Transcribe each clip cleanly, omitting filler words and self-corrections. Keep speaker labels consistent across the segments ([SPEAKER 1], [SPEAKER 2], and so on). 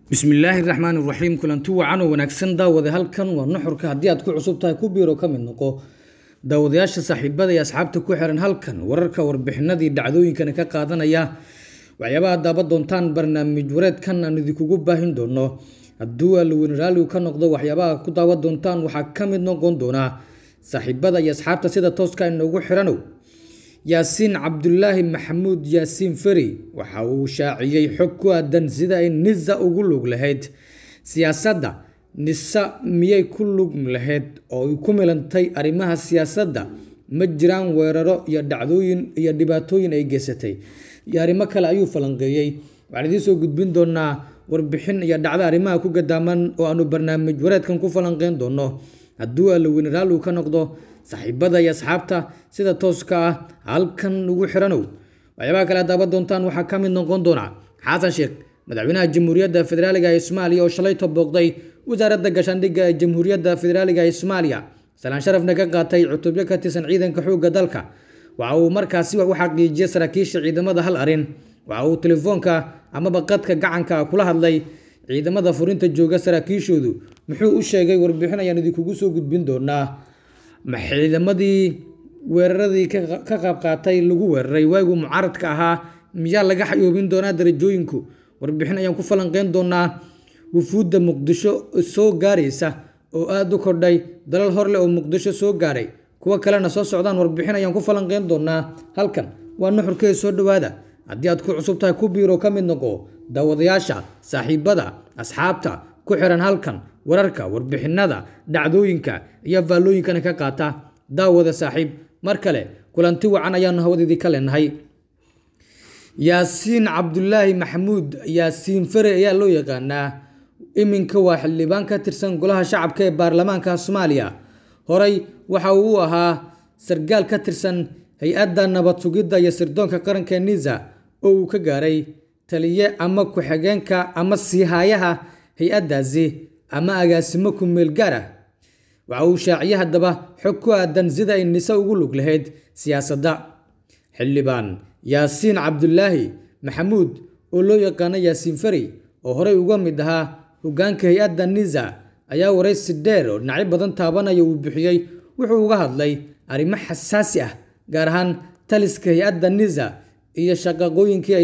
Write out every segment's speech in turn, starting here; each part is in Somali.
[SPEAKER 1] bismillaahi raxmaani raxiim kulanti wacan oo wanaagsan daawade halkan waa nuxurka haddii aad ku cusub tahay ku biiro ka mid noqo daawadayaasha saaxiibada iyo asxaabta ku xiran halkan wararka warbixinadii dhacdooyinkana ka qaadanaya waxyaabaha daaban doontaan barnaamij wareedkan aan idinkugu baahin doono hadduu alweyne raaligu ka noqdo waxyaabaha ku daawan doontaan waxaa ka mid noqon doonaa saaxiibada iyo asxaabta sida tooska inoogu xiranow yaasiin cabdulaahi maxamuud yaasiin fari waxa uu shaaciyey xog ku aadan sida ay nisa ugu lug lahayd siyaasadda nisa miyay ku lug lahayd oo ay ku milantay arrimaha siyaasadda ma jiraan weeraro iyo dhacdooyin iyo dhibaatooyin ay geysatay iyo arrimo kale ayuu falanqeeyey waxaan idiin soo gudbin doonaa warbixin iyo dhacdo arrimaha ku gadaaman oo aanu barnaamij wareedkan ku falanqeyn doono hadduu alweyne raaligu ka noqdo saaxiibada iyo asxaabta sida tooska ah halkan ugu xiranow waxyaabaha kale daaban doontaan waxaa ka mid noqon doona xasan sheekh madaxweynaha jamhuuriyadda federaaliga ee Soomaaliya oo shalay booqday wasaaradda gaashaandhigga ee jamhuuriyadda federaaliga ee Soomaaliya salaan sharafna ka qaatay cutubyo ka tirsan ciidanka xoogga dalka waxa uu markaasi wax u xaqiijiyay saraakiisha ciidamada hal arin waxa uu telefoonka ama qadka gacanka kula hadlay ciidamada furinta jooga saraakiishoodu muxuu u sheegay warbixin ayaan idinkugu soo gudbin doonaa ciidamadii weeraradii ka qayb qaatay lagu weeraray waagu mucaaradka ahaa miyaa laga xayoobin doonaa darajooyinku warbixin ayaan ku falanqeyn doonaa wufuudda muqdisho soo gaaraysa oo aad u kordhay dalal horle oo muqdisho soo gaaray kuwa kalena soo socdaan warbixin ayaan ku falanqeyn doonaa halkan waa nuxurkee soo dhawaada haddii aad ku cusub tahay ku biiro ka mid noqo daawadayaasha saaxiibada asxaabta ku xiran halkan wararka warbixinada dhacdooyinka iyo faallooyinkana ka qaata daawada saaxiib mar kale kulanti wacan ayaanu hawadii ka leenahay yaasiin cabdulaahi maxamuud yaasiin fare ayaa loo yaqaanaa iminka waa xildhibaan ka tirsan golaha shacabka ee baarlamaanka Soomaaliya horay waxa uu ahaa sargaal ka tirsan hay-adda nabad sugidda iyo sirdoonka qaranka NISA oo uu ka gaaray taliye ama ku-xigeenka ama siihayaha hay-addaasi ama agaasimo ku meel gaar ah waxa uu shaaciyay haddaba xog ku aadan sida ay nisa ugu lug lahayd siyaasadda xildhibaan yaasiin cabdulaahi maxamuud oo loo yaqaano yaasiin fari oo horey uga mid ahaa hoggaanka hay-adda NISA ayaa waraysi dheer oo dhinacyo badan taabanaya uu bixiyey wuxuu uga hadlay arrimo xasaasi ah gaar ahaan taliska hay-adda NISA iyo shaqooyinkii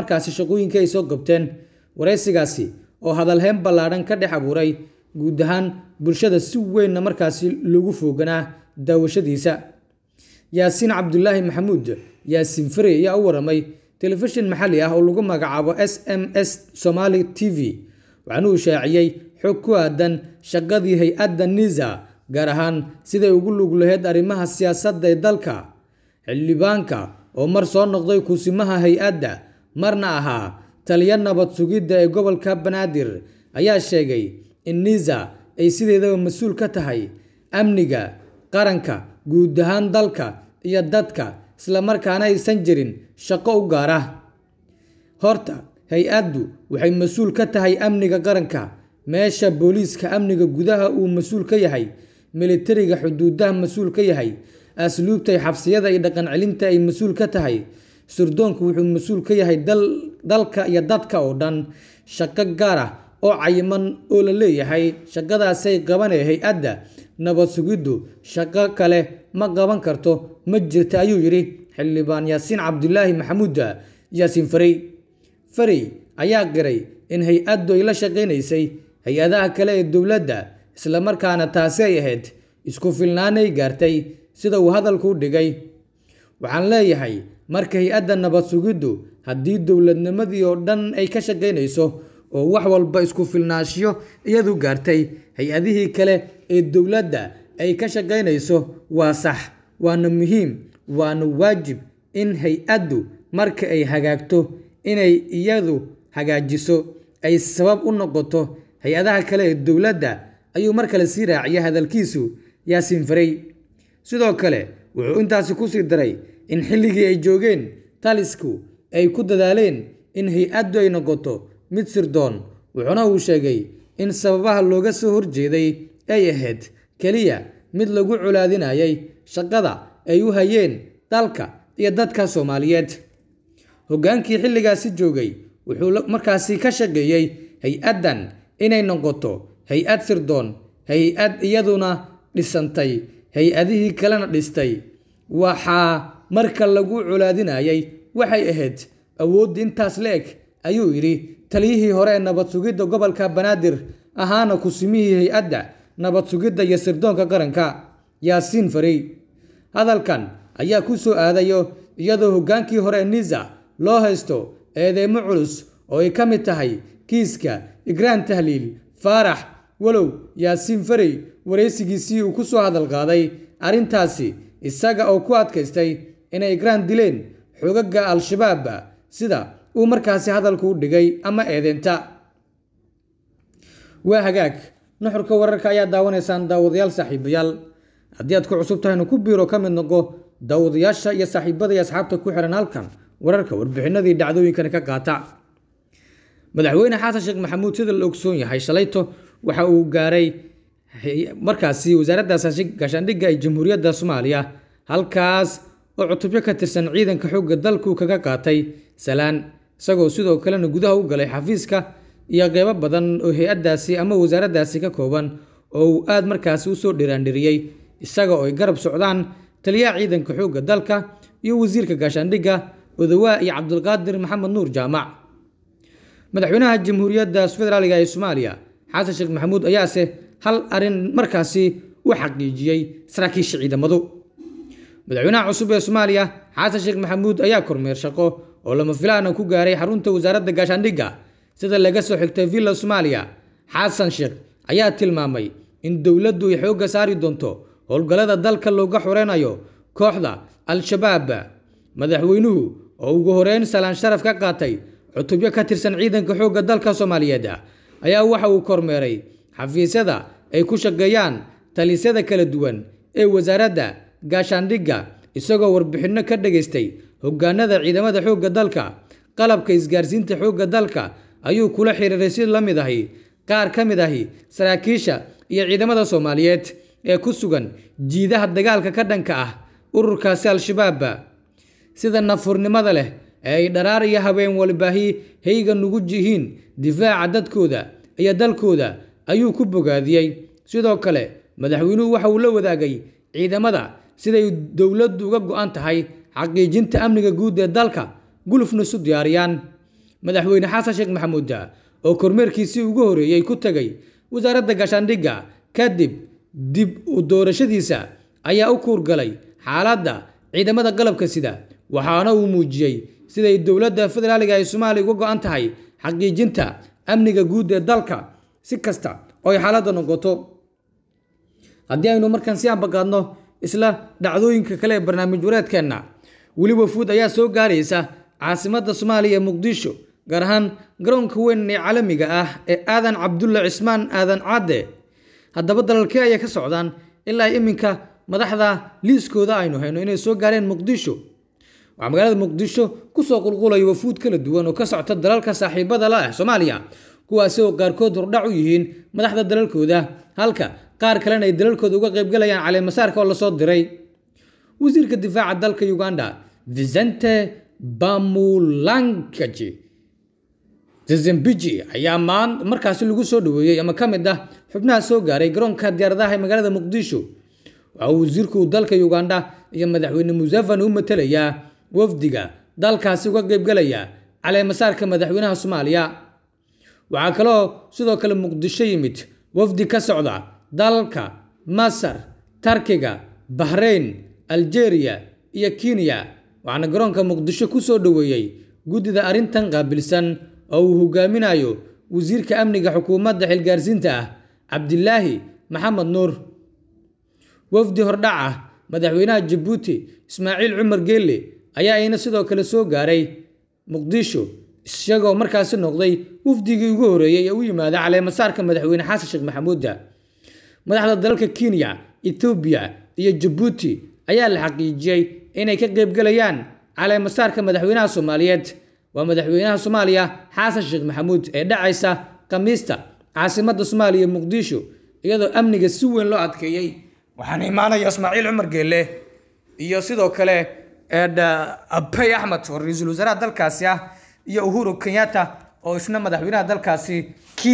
[SPEAKER 1] ay soo qabteen waraysigaasi oo hadalhayn ballaadhan ka dhex abuuray guud ahaan bulshada si weynna markaasi loogu fooganaa daawashadiisa yaasiin cabdulaahi maxamuud yaasiin fare ayaa u waramay telefishin maxalli ah oo lagu magacaabo SMS Somali TV waxaana uu shaaciyey xog ku aadan shaqadii hay-adda NISA gaar ahaan siday ugu lug lahayd arrimaha siyaasadda ee dalka xildhibaanka oo mar soo noqday kusimaha hay-adda marna ahaa taliya nabad sugidda ee gobolka Banaadir ayaa sheegay in NISA ay sideedaba mas'uul ka tahay amniga qaranka guud ahaan dalka iyo dadka isla markaana aysan jirin shaqo u gaar ah horta hay-addu waxay mas'uul ka tahay amniga qaranka meesha booliiska amniga gudaha uu mas'uul ka yahay militariga xuduudaha mas'uul ka yahay asluubta xabsiyada iyo dhaqan celinta ay mas'uul ka tahay sirdoonku wuxuu mas'uul ka yahay dalka iyo dadka oo dhan shaqo gaar ah oo cayiman oo la leeyahay shaqadaasay qabanay hay-adda nabad sugiddu shaqo kale ma qaban karto ma jirta ayuu yiri xildhibaan yaasiin cabdulaahi maxamuud yaasiin fari ayaa qiray in hay-addu ay la shaqaynaysay hay-adaha kale ee dowladda isla markaana taasi ay ahayd isku filnaanay gaartay sida uu hadalku u dhigay waxaan leeyahay marka hay-adda nabad sugiddu haddii dowladnimadii oo dhan ay ka shaqaynayso oo wax walba isku filnaashiyo iyadu gaartay hay-adihii kale ee dowladda ay ka shaqaynayso waa sax waana muhiim waana waajib in hay-addu marka ay hagaagto inay iyadu hagaajiso ay sabab u noqoto hay-adaha kale ee dowladda ayuu mar kale sii raaciyay hadalkiisu yaasiin fare sidoo kale wuxuu intaasi ku sii daray in xilligii ay joogeen talisku ay ku dadaaleen in hay-addu ay noqoto mid sirdoon wuxuuna uu sheegay in sababaha looga soo horjeeday ay ahayd kaliya mid lagu culaadinayay shaqada ay u hayeen dalka iyo dadka Soomaaliyeed hoggaankii xilligaasi joogay wuxuu markaasi ka shaqeeyay hay-addan inay noqoto hay-ad sirdoon, hay-ad iyaduna dhisantay hay-adihii kalena dhistay. waxaa marka lagu colaadinayay waxay ahayd awood intaas la eg, ayuu yidhi taliyihii hore ee nabad sugidda gobolka Banaadir ahaana kusimihii hay-adda nabad sugidda iyo sirdoonka qaranka Yaasiin Farey. hadalkan ayaa ku soo aadayo iyadoo hoggaankii hore ee Nisa loo haysto eedeymo culus oo ay ka mid tahay kiiska Igraan Tahliil Faarax, walow Yaasiin Farey wareysigiisii uu ku soo hadal qaaday arrintaasi isaga oo ku adkaystay inay Igraan dileen xoogagga Al-Shabaab sida uu markaasi hadalku u dhigay ama eedeynta. waa hagaag nuxurka wararka ayaa daawanaysaan daawadayaal saaxiibayaal. haddii aad ku cusub tahayna ku biiro ka mid noqo daawadayaasha iyo saaxiibada iyo asxaabta ku xiran halkan wararka warbixinadii dhacdooyinkani ka qaata. madaxweyne xasan sheekh maxamuud sida la ogsoon yahay shalayto waxa uu gaaray markaasi wasaaradda gaashaandhigga ee jamhuuriyadda Soomaaliya, halkaas oo cutubyo ka tirsan ciidanka xoogga dalku kaga qaatay salaan, isagoo sidoo kalena gudaha u galay xafiiska iyo qeybo badan oo hay-addaasi ama wasaaraddaasi ka kooban oo uu aad markaasi u soo dhiraandhiriyey, isaga oo ay garab socdaan taliyaha ciidanka xoogga dalka iyo wasiirka gaashaandhigga Odawaa iyo Cabdulqaadir Maxamed Nuur Jaamac. madaxweynaha jamhuuriyadda federaalka ee Soomaaliya xasan sheekh maxamuud ayaase hal arin markaasi u xaqiijiyey saraakiisha ciidamadu. madaxweynaha cusub ee Soomaaliya xasan sheekh maxamuud ayaa kormeer shaqo oo lama filaan ku gaaray xarunta wasaaradda gaashaandhigga sida laga soo xigtay Villa Soomaaliya. xasan sheekh ayaa tilmaamay in dowladdu ay xoogga saari doonto howlgallada dalka looga xoreynayo kooxda Al-Shabaab. madaxweynuhu oo ugu horeyn salaan sharaf ka qaatay cutubyo ka tirsan ciidanka xoogga dalka Soomaaliyeed ayaa waxa uu kormeeray xafiisyada ay ku shaqeeyaan talisyada kala duwan ee wasaaradda gaashaandhigga, isagoo warbixino ka dhageystay hoggaanada ciidamada xoogga dalka. qalabka isgaarsiinta xoogga dalka ayuu kula xiriiray si la mid ahi qaar ka mid ahi saraakiisha iyo ciidamada Soomaaliyeed ee ku sugan jiidaha dagaalka ka dhanka ah ururkaasi Al-Shabaab, sida nafurnimada leh ee ay dharaar iyo habeen walbaahi hayga nugu jihiin difaaca dadkooda iyo dalkooda ayuu ku bogaadiyey. sidoo kale madaxweynuhu waxa uu la wadaagay ciidamada siday dowladdu uga go'an tahay xaqiijinta amniga guud ee dalka, gulufna isu diyaariyaan. madaxweyne xasan sheekh maxamuud oo kormeerkiisii ugu horeeyay ku tagay wasaaradda gaashaandhigga kadib dib u doorashadiisa ayaa u kuurgalay xaaladda ciidamada qalabka sida, waxaana uu muujiyey siday dowladda federaalka ee Soomaaliya uga go'an tahay xaqiijinta amniga guud ee dalka si kasta oo ay xaaladda noqoto. haddii aynu markan si ambaqaadno isla dhacdooyinka kale ee barnaamij wareedkeenna, weli wafuud ayaa soo gaaraysa caasimadda Soomaaliya ee Muqdisho, gaar ahaan garoonka weyn ee caalamiga ah ee Aadan Cabdulle Cismaan Aadan Cadde. haddaba dalalkee ayay ka socdaan ilaa iminka madaxda liiskooda aynu hayno inay soo gaareen Muqdisho. waxaa magaalada Muqdisho ku soo qulqulaya wafuud kala duwan oo ka socota dalalka saaxiibada la ah Soomaaliya, kuwaasi oo qaarkood hordhac u yihiin madaxda dalalkooda, halka qaar kalena ay dalalkooda uga qaybgalayaan caleemasaarka oo lasoo diray. wasiirka difaaca dalka Uganda Vicente Bamulangaji Zezembiji ayaa markaasi lagu soo dhaweeyey ama ka mid ah xubnaha soo gaaray garoonka diyaaradaha ee magaalada Muqdisho. waxa uu wasiirku dalka Uganda iyo madaxweyne Museveni u matalayaa wafdiga dalkaasi uga qaybgalaya caleemasaarka madaxweynaha Soomaaliya. waxaa kaloo sidoo kale Muqdisho yimid wafdi ka socda dalka Masar, Turkiga, Bahrain, Algeria iyo Kenya, waxaana garoonka Muqdisho ku soo dhaweeyey guddida arrintan qaabilsan oo uu hogaaminayo wasiirka amniga xukuumadda xilgaarsiinta ah Cabdilaahi Maxamed Nuur. wafdi hordhac ah madaxweynaha Djibouti Ismaaciil Cumar Geelle ayaa ayna sidoo kale soo gaaray Muqdisho, isagoo markaasi noqday wafdigii ugu horeeyay ee u yimaada caleemasaarka madaxweyne xasan sheekh maxamuud. madaxda dalalka Kenya, Ethiopia iyo Djibouti ayaa la xaqiijiyey inay ka qaybgalayaan caleemasaarka madaxweynaha Soomaaliyeed. waa madaxweynaha Soomaaliya xasan sheekh maxamuud ee dhacaysa Khamiista caasimadda Soomaaliya Muqdisho, iyadoo amniga si weyn loo adkeeyay. waxaana imaanaya Ismaaciil Cumar Geelle iyo sidoo kale Abiy Ahmed oo ra'iisul wasaaraha dalkaasi ah iyo Uhuru Kenyatta oo isna madaxweynaha dalkaasi